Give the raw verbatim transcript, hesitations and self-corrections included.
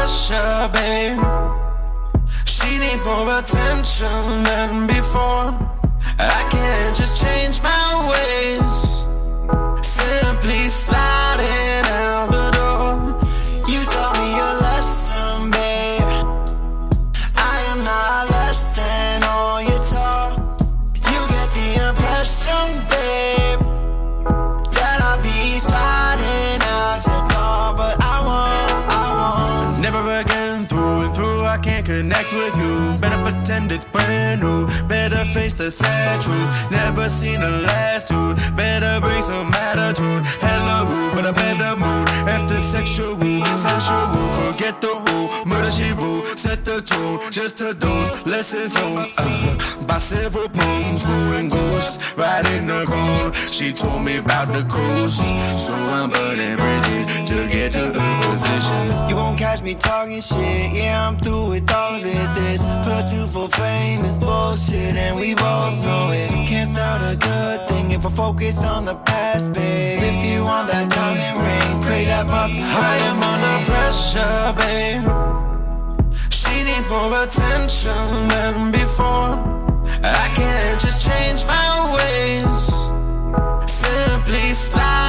pressure, babe. She needs more attention than before. I can't just change my ways, simply sliding out the door. You taught me a lesson, babe. I am not less than all your talk. You get the impression, babe, that I'll be sliding out your door. But I won't, I won't. Never again, through and through I can't connect with you. Better pretend it's brand new, better face the sad truth. Never seen a last dude, better bring some attitude. Hella rude, but a better mood. After sexual, sensual, forget the who. Murder she rule, set the tone. Just to those lessons learned uh, by several poems. Going ghosts, right in the cold. She told me about the coast, so I'm burning bridges to get to the position. You won't catch me talking shit, yeah, I'm through with all of it. This pursuit for fame is bullshit, and we both know it. Can't start a good thing if I focus on the past, babe. If you want that diamond ring, pray that bucket. I am under pressure, babe. She needs more attention than before. I can't just change my ways, simply slide